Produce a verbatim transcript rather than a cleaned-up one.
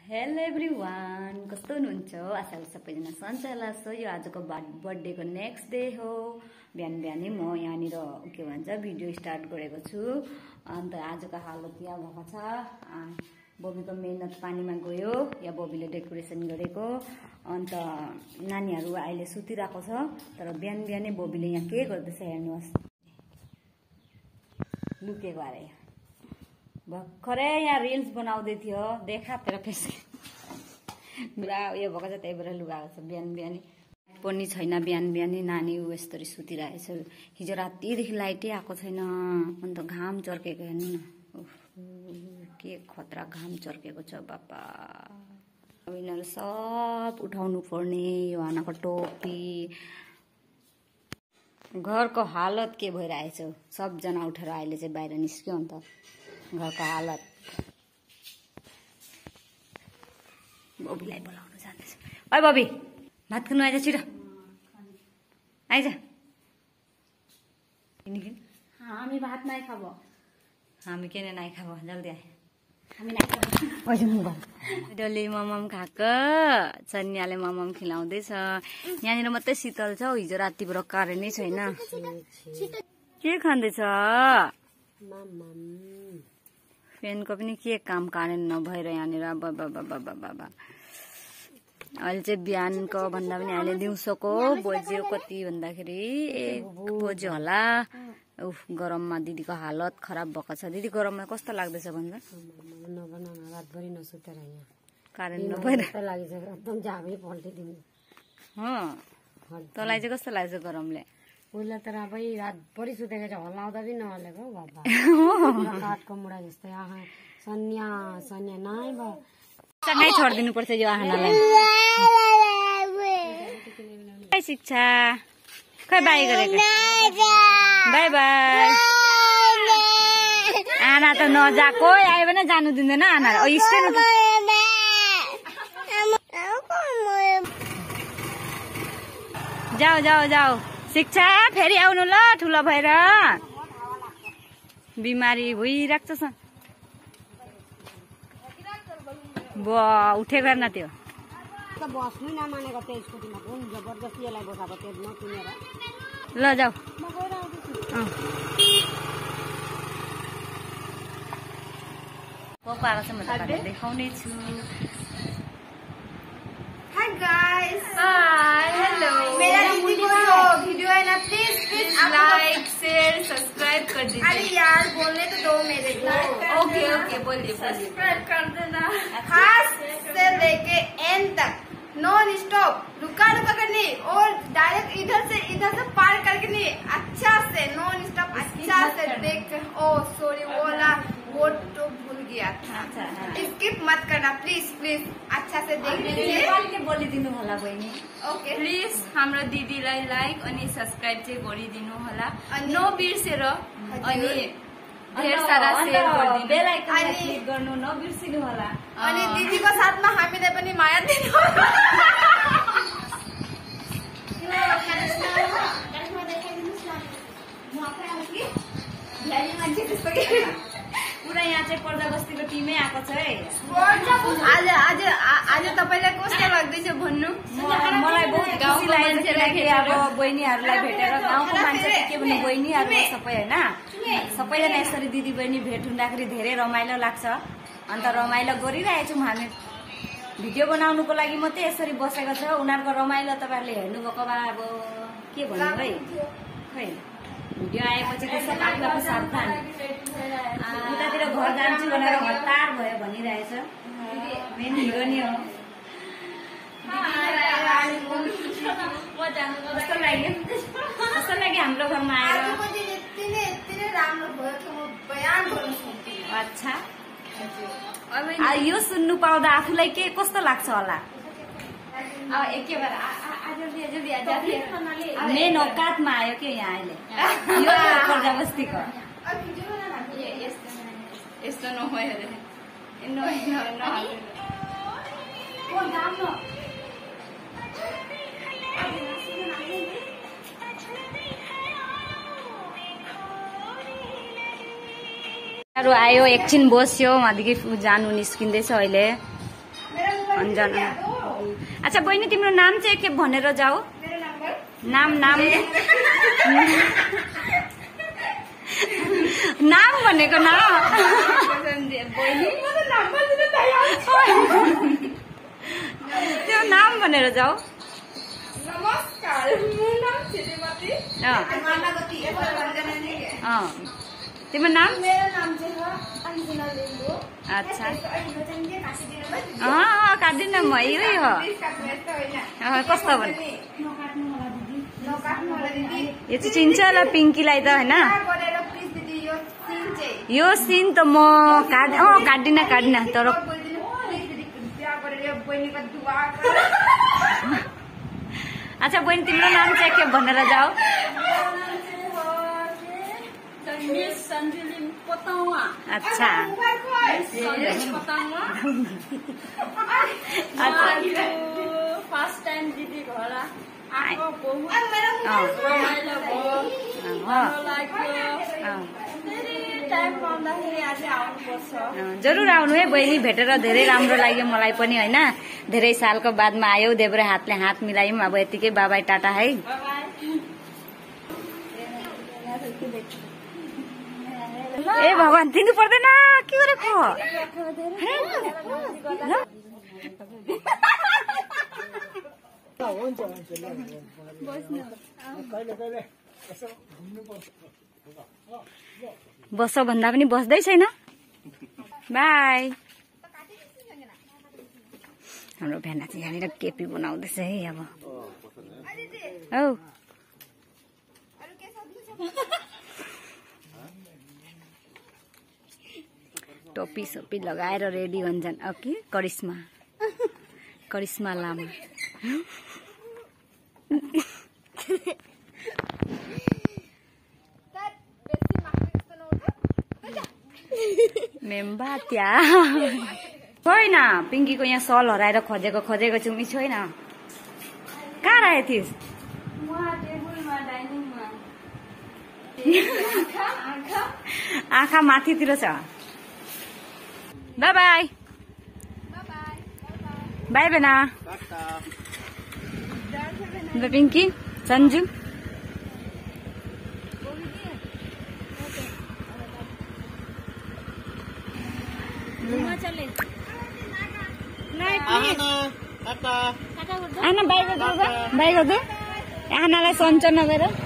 Hello everyone, कस्तो हुनुहुन्छ? आशा सबैजना सन्चै होला। सो यो आजको बर्थडेको नेक्स्ट डे हो। बिहान बिहानै म यहाँनिर के भन्छ भिडियो स्टार्ट गरेको छु। अन्त आजको हालत यहाँ भएको छ। बबीको मेहनत पानीमा गयो। या बबीले डेकोरेसन गरेको। अन्त नानीहरू अहिले सुतिरहेको छ। तर बिहान बिहानै बबीले यहाँ के गर्दैछ हेर्नुहोस्। लुकेको अरे भर्खरै यहाँ रिल्स बनाउँदै थियो। देखा तेरो फेस पुरा उयो भएको छ, त्यही भएर लुगाएको छ। बिहान बिहानै पनि छैन। बिहान बिहानै नानी ऊ यस्तरी सुतिरहेछ। हिजो रातिदेखि लाइटै आएको छैन। अन्त घाम चर्केको हेर्नु न, के खतरा घाम चर्केको छ बापा। यिनीहरू सब उठाउनु पर्ने। यो आनाको टोपी, घरको हालत के भइरहेछ। सबजना उठेर अहिले चाहिँ बाहिर निस्क्यो। अन्त घरको हालत बबीलाई बोलाउनु जाँदैछ। ओइ बबी, भात खानु आइज, छिटो आइज। हामी भात নাই খাব। हामी किन नाइ खाब, जल्दी आए। हामी নাই খাব। डल्ली ममम खाएको। सन्याले ममम खिलाउँदैछ। यहाँनिर मात्रै शीतल छ। हिजो रातिबाट कारेन्टै छैन। के खाँदैछ? फ्यानको पनि के काम कारेन्ट नभएर यहाँनिर बाबा बाबा बाबा। अहिले चाहिँ बिहानको भन्दा पनि अहिले दिउँसोको बज्यो कति भन्दाखेरि एक बज्यो होला। उफ, गरममा दिदीको हालत खराब भएको छ। दिदी गरममा कस्तो लाग्दैछ भन्छ? रातभरि नसुतेर यहाँ कारेन्ट नभएर लागिसक्यो। एकदम झामै पल्टिदिनु। तँलाई चाहिँ कस्तो लाग्छ गरमले? पहिला त अब रातभरि सुतेको चाहिँ हल्लाउँदा पनि नहलेको बाबा। काठको मुढा जस्तै। आहा सन्या सन्या नाइ भयो। सँगै छोडिदिनु पर्छ यो आहानालाई। शिक्षा खै बाई गरेको। Bye bye. आना त नजाको, आयो भने जानु दिँदैन आना। जाऊ जाऊ जाऊ। शिक्षा फेरि आउनु ल, ठुलो भएर। बिमारी भइरहेको छ। ब उठेको न त्यो बस्नु नमानेको त्यो स्कुटीमा कुन जबरजस्ती यसलाई बसाएको त्यो नकिनेर। ल जाऊ। को आएको छ म तपाईँलाई देखाउने छु। Hi guys. Hi hello. मेरा दीदी को जो वीडियो है ना, please please like share subscribe कर दीजिए। अरे यार बोलने तो दो मेरे को। ओके ओके बोलिए। सब्सक्राइब कर देना। खास से लेके एंड तक नॉन स्टॉप, रुका रुका कर नहीं और डायरेक्ट इधर से इधर से पार करके नहीं, अच्छा से नॉन स्टॉप अच्छा से देख। ओ सॉरी बोला वो तो भूल गया था। स्किप मत करना प्लीज प्लीज। अच्छा से देख लीजिए। बोलिदिनु होला बहिनी। ओके प्लिज हाम्रो दिदीलाई लाइक अनि सब्सक्राइब चाहिँ गरिदिनु होला। नबिर्सेर अनि धेर सारा शेयर गरिदिनु। बेल आइकन क्लिक गर्नु नबिर्सिनु होला। अनि दिदीको साथमा हामीलाई पनि माया दिनु होला। पुरा यहाँ चाहिँ पर्दा बस्तीको टिमै आएको छ है। आज आज आज तपाईँलाई कस्तो लाग्दैछ भन्नु? मलाई बहुत खुसी लागेको छ कि अब बहिनीहरूलाई भेटेर गाउँको मान्छे के भन्नु बहिनीहरू सबै होइन, सबैजना यसरी दिदी बहिनी भेट हुँदाखेरि धेरै रमाइलो लाग्छ। अन्त रमाइलो गरिरहेछौँ हामी। भिडियो बनाउनुको लागि मात्रै यसरी बसेको छ। उनीहरूको रमाइलो तपाईँहरूले हेर्नुभएको भए अब के भन्नु है। खै भिडियो आएपछि त्यसो आफू आफू सावधान। उतातिर घर जान्छु भनेर हतार भयो भनिरहेछ। मेन हिरो नि हो। कस्तो लाग्यो कस्तो लाग्यो हाम्रो घरमा आएर? अच्छा, यो सुन्नु पाउँदा आफूलाई के कस्तो लाग्छ होला? मेन औकातमा आयो कि यहाँ अहिले यो पर्दा बस्तीको। यस्तो नभयो अरे। आयो एकछिन बस्यो, वहाँदेखि जानु निस्किँदैछ अहिले। अन्जना। अच्छा बहिनी तिम्रो नाम चाहिँ एकखेप भनेर जाऊ। नाम नाम नाम भनेको नाम त्यो नाम भनेर जाऊ। नमस्कार, मेरो नाम श्रीमती मालावती अँ तिम्रो नाम? मेरो नाम चाहिँ हो अन्जना लिम्बू। अच्छा अँ काट्दिनँ म यही हो। कस्तो भने यो चाहिँ चिन्छ होला पिङ्कीलाई त होइन। यो सिन त म काट अँ काट्दिनँ काट्दिनँ तर अच्छा बहिनी तिम्रो नाम चाहिँ के भनेर जाऊ। अच्छा फर्स्ट टाइम दिदी घर आएको बहुत रमाइलो भयो, राम्रो लाग्यो। टाइम पाउँदाखेरि आज आउनुपर्छ। जरुर आउनु है बहिनी, भेटेर धेरै राम्रो लाग्यो मलाई पनि होइन। धेरै सालको बादमा आयो, देब्रे हातले हात मिलायौँ। अब यतिकै बाबाई टाटा है। ए भगवान दिनु पर्दैन के गरेको बस भन्दा पनि बस्दै छैन। बाई। हाम्रो भेना चाहिँ यहाँनिर केपी बनाउँदैछ है। अब औ टोपी सोपी लगाएर रेडी हुन्छन्। ओके करिश्मा करिश्मा लामा मेम्बा त्यहाँ छैन। पिङ्कीको यहाँ सल हराएर खोजेको खोजेको छु। मिस छैन। कहाँ राखेको थिइस्? आँखा माथितिर छ। बाई बाई बाई बेना पिङ्की सन्जु आना बाई गर्दो बाई गर्दो आनालाई सन्चो नगएर